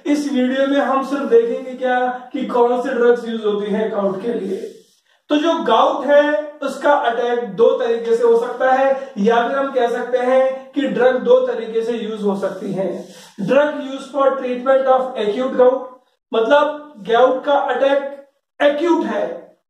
इस वीडियो में हम सिर्फ देखेंगे क्या कि कौन से ड्रग्स यूज होती हैं गाउट के लिए। तो जो गाउट है उसका अटैक दो तरीके से हो सकता है, या फिर हम कह सकते हैं कि ड्रग दो तरीके से यूज हो सकती हैं। Drug use for treatment of acute gout, मतलब गाउट का अटैक एक्यूट है,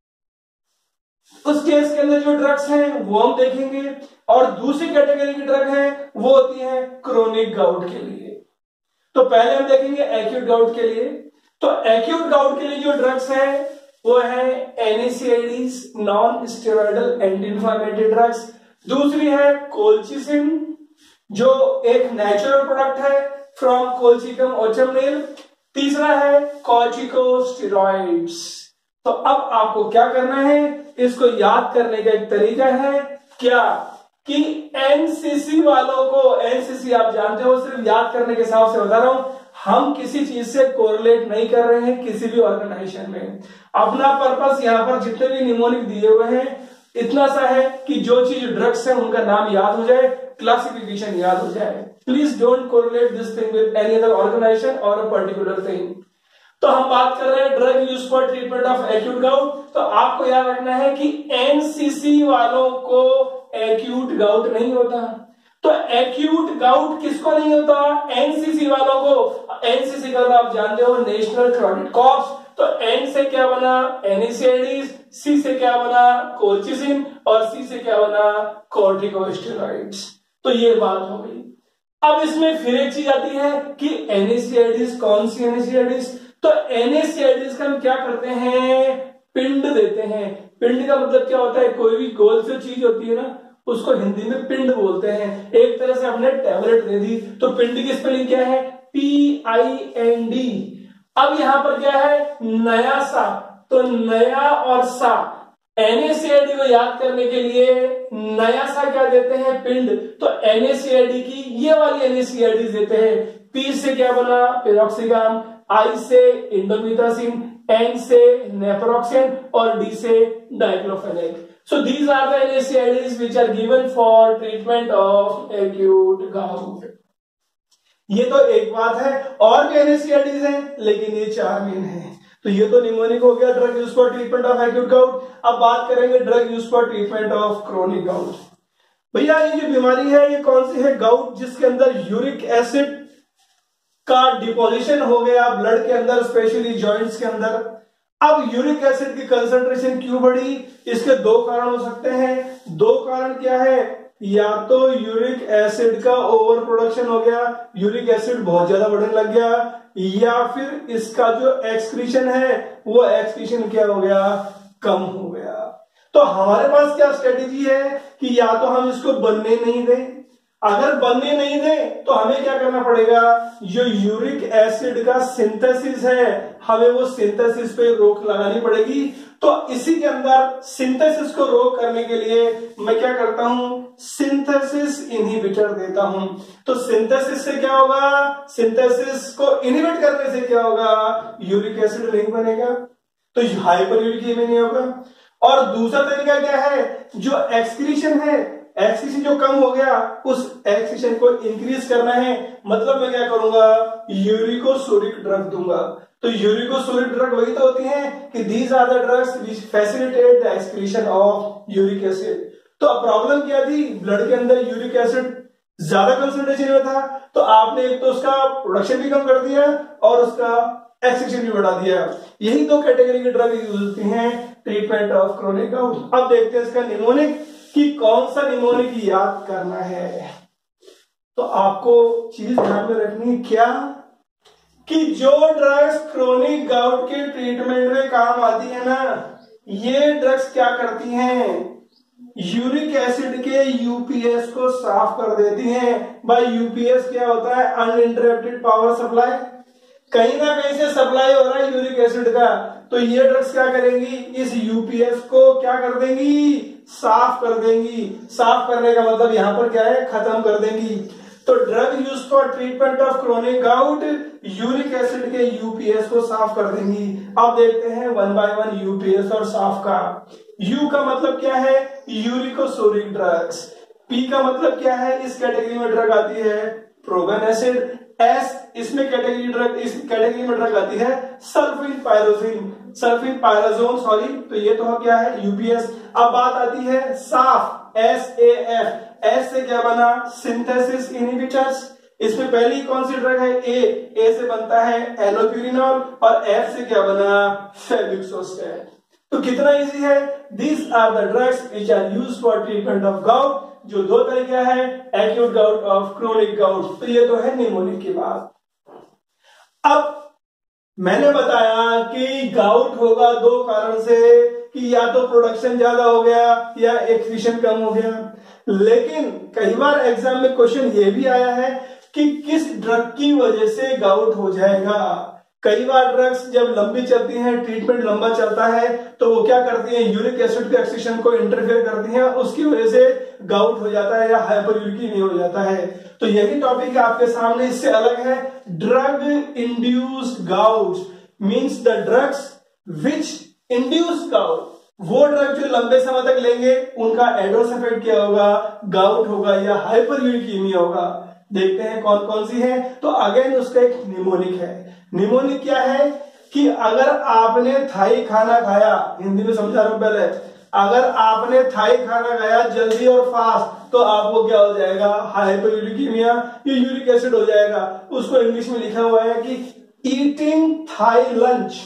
उस केस के अंदर जो ड्रग्स हैं वो हम देखेंगे। और दूसरी कैटेगरी की ड्रग है वो होती है क्रोनिक गाउट के लिए। तो पहले हम देखेंगे एक्यूट गाउट के लिए। तो एक्यूट गाउट के लिए जो ड्रग्स है वो है NSAIDs, non steroidal anti inflammatory drugs. दूसरी है कोलचिसिन, जो एक नेचुरल प्रोडक्ट है फ्रॉम कोलचिकम ओचमनेल। तीसरा है कॉर्टिकोस्टेरॉइड्स। तो अब आपको क्या करना है, इसको याद करने का एक तरीका है क्या कि एनसीसी वालों को, एनसीसी आप जानते हो, सिर्फ याद करने के हिसाब से बता रहा हूं, हम किसी चीज से कोरिलेट नहीं कर रहे हैं किसी भी ऑर्गेनाइजेशन में। अपना पर्पस यहाँ पर जितने भी निमोनिक दिए हुए हैं इतना सा है कि जो चीज ड्रग्स है उनका नाम याद हो जाए, क्लासिफिकेशन याद हो जाए। Please don't correlate this thing with any other organisation और अ पर्टिकुलर थिंग। तो हम बात कर रहे हैं drug use for treatment of acute gout. तो आपको याद रखना है कि एनसीसी वालों को एक्यूट गाउट नहीं होता। तो एक्यूट गाउट किसको नहीं होता, एनसीसी वालों को। एनसीसी का आप जानते हो नेशनल कैडेट कॉर्प्स। तो एन से क्या बना NSAIDs, सी से क्या बना कोलचिसिन, और सी से क्या बना कॉर्टिकोस्टेरॉइड्स। तो ये बात हो गई। अब इसमें फिर एक चीज आती है कि NSAIDs कौन सी NSAIDs। तो NSAIDs का हम क्या करते हैं, पिंड देते हैं। पिंड का मतलब क्या होता है, कोई भी गोल से चीज होती है ना उसको हिंदी में पिंड बोलते हैं। एक तरह से हमने टैबलेट दे दी, तो पिंड की स्पेलिंग क्या है, PIND। अब यहां पर क्या है, नया सा। तो नया और सा, NSAID को याद करने के लिए नया सा क्या देते हैं, पिंड। तो NSAID की ये वाली NSAID देते हैं। P से क्या बना पेरोक्सिगाम, I से इंडोमिथासिन, N से नेप्रोक्सेन और D से diclofenac. So these are the NSAIDs which are given for treatment of acute gout. ये तो एक बात है, और भी NSAIDs हैं लेकिन ये चार मेन हैं। तो ये तो निमोनिक हो गया, drug use for treatment of acute gout. अब बात करेंगे drug use for treatment of chronic gout. भैया ये जो बीमारी है ये कौन सी है, गाउट जिसके अंदर यूरिक एसिड का डिपोजिशन हो गया ब्लड के अंदर, स्पेशली जॉइंट्स के अंदर। अब यूरिक एसिड की कंसंट्रेशन क्यों बढ़ी, इसके दो कारण हो सकते हैं। दो कारण क्या है, या तो यूरिक एसिड का ओवर प्रोडक्शन हो गया, यूरिक एसिड बहुत ज्यादा बढ़ने लग गया, या फिर इसका जो एक्सक्रीशन है वो एक्सक्रीशन क्या हो गया, कम हो गया। तो हमारे पास क्या स्ट्रेटेजी है कि या तो हम इसको बनने नहीं दें, अगर बनने नहीं दें तो हमें क्या करना पड़ेगा, जो यूरिक एसिड का सिंथेसिस है हमें वो सिंथेसिस पे रोक लगानी पड़ेगी। तो इसी के अंदर सिंथेसिस को रोक करने के लिए मैं क्या करता हूं, सिंथेसिस इनहिबिटर देता हूं। तो सिंथेसिस से क्या होगा, सिंथेसिस को इनहिबिट करने से क्या होगा, यूरिक एसिड नहीं बनेगा, तो हाइपरयूरिक नहीं होगा। और दूसरा तरीका क्या है, जो एक्सक्रीशन है, एक्सक्रीशन जो कम हो गया उस एक्सक्रीशन को इंक्रीज करना है। मतलब मैं क्या करूंगा, यूरिकोसोरिक ड्रग दूंगा। तो यूरिकोसोरिक ड्रग वही तो होती हैं कि these are the drugs which facilitate the excretion of uric acid. तो अब प्रॉब्लम क्या थी, ब्लड के अंदर यूरिक एसिड ज्यादा कंसंट्रेशन में था, तो आपने एक तो उसका प्रोडक्शन भी कम कर दिया और उसका एक्सक्रीशन भी बढ़ा दिया। यही दो कैटेगरी की ड्रग यूज होती हैं ट्रीटमेंट ऑफ क्रोनिक गाउट। अब देखते हैं इसका निमोनिक कि कौन सा निमोनिक याद करना है। तो आपको चीज ध्यान में रखनी क्या कि जो ड्रग्स क्रोनिक गाउट के ट्रीटमेंट में काम आती है ना, ये ड्रग्स क्या करती हैं, यूरिक एसिड के यूपीएस को साफ कर देती हैं। भाई यूपीएस क्या होता है, अनइंटरप्टेड पावर सप्लाई। कहीं ना कहीं से सप्लाई हो रहा है यूरिक एसिड का, तो ये ड्रग्स क्या करेंगी, इस यूपीएस को क्या कर देंगी, साफ कर देंगी। साफ करने का मतलब यहां पर क्या है, खत्म कर देंगी। तो drug use for treatment of chronic gout uric acid के यूपीएस को साफ कर देंगी। अब देखते हैं वन बाय वन यूपीएस और साफ का। यू का मतलब क्या है, यूरिकोसोरिक ड्रग्स। पी का मतलब क्या है, इस कैटेगरी में ड्रग आती है प्रोगन एसिड। एस इसमें कैटेगरी ड्रग, इस कैटेगरी में ड्रग आती है सल्फिन पायराजोन सॉरी, तो ये तो क्या है यूपीएस। अब बात आती है साफ, SAF, एस से क्या बना सिंथेसिस इनहिबिटर्स। इसमें पहली कौन सी ड्रग है ए से बनता है एलोप्यूरिनॉल और एफ से क्या बना फेबिक्सोस्टैट। तो कितना इजी है, these are the drugs which are used for treatment of gout, जो दो तरह क्या है एक्यूट गाउट और क्रोनिक गाउट। तो ये तो है निमोनिक की बात। अब मैंने बताया कि गाउट होगा दो कारण से, कि या तो प्रोडक्शन ज्यादा हो गया या एक्सक्रीशन कम हो गया। लेकिन कई बार एग्जाम में क्वेश्चन ये भी आया है कि किस ड्रग की वजह से गाउट हो जाएगा। कई बार ड्रग्स जब लंबी चलती हैं, ट्रीटमेंट लंबा चलता है, तो वो क्या करती हैं यूरिक एसिड के एक्सक्रीशन को इंटरफेयर करती हैं, उसकी वजह से गाउट हो जाता है या हाइपरयूरिकीमिया हो जाता है। तो यही टॉपिक है आपके सामने, इससे अलग है। Drug induced gout means the drugs which induce gout, वो ड्रग जो लंबे समय तक लेंगे उनका एडवर्स इफेक्ट क्या होगा, गाउट होगा या हाइपरयूरिकीमिया होगा। देखते हैं कौन कौन सी है। तो अगेन उसका एक निमोनिक है। निमोनिक क्या है कि अगर आपने थाई खाना खाया, हिंदी में समझा रहा हूं पहले, अगर आपने थाई खाना खाया जल्दी और फास्ट, तो आपको क्या हो जाएगा हाइपरयूरिकीमिया, ये यूरिक एसिड हो जाएगा। उसको इंग्लिश में लिखा हुआ है कि eating Thai lunch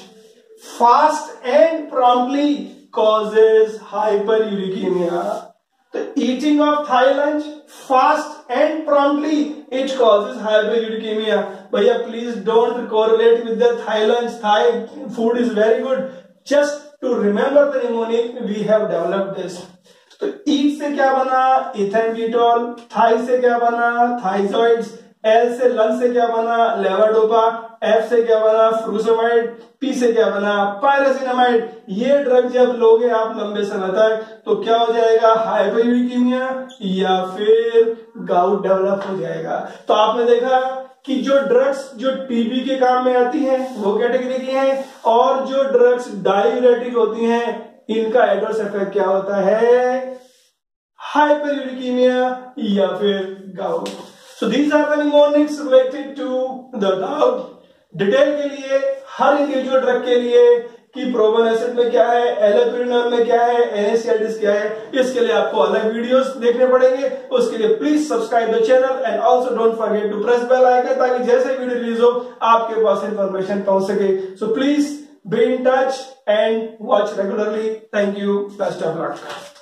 fast and promptly causes hyperuricaemia. तो eating of Thai lunch fast and promptly it causes hyperuricemia. भैया please don't correlate with the Thai lunch. Thai food is very good. Just to remember the mnemonic, we have developed this. तो eat से क्या बना इथेनब्यूटॉल, Thai से क्या बना थाइजॉइड्स, L से lunch से क्या बना लेवाडोपा, एफ से क्या बना फ्रूसोमाइड, पी से क्या बना पायरासिनामाइड। ये ड्रग जब लोगे आप लंबे समय तक तो क्या हो जाएगा हाइपरयूरिकीमिया या फिर गाउट डेवलप हो जाएगा। तो आपने देखा कि जो ड्रग्स जो टीबी के काम में आती हैं वो कैटेगरी की हैं, और जो ड्रग्स डायूरेटिक होती हैं इनका एडवर्स इफेक्ट क्या होता है हाइपरयूरिकीमिया या फिर gout. So these are the mnemonics related to the gout. Detail के लिए हर इंडिविजुअल ड्रग के लिए कि प्रोवन एसिड में क्या है, एलोप्यूरिनॉल में क्या है, NSAIDs क्या है, इसके लिए आपको अलग वीडियोस देखने पड़ेंगे। उसके लिए please subscribe the channel and also don't forget to press bell icon, ताकि जैसे वीडियो रिलीज हो आपके पास इंफॉर्मेशन पहुंच सके। So please be in touch and watch regularly. Thank you, best of luck.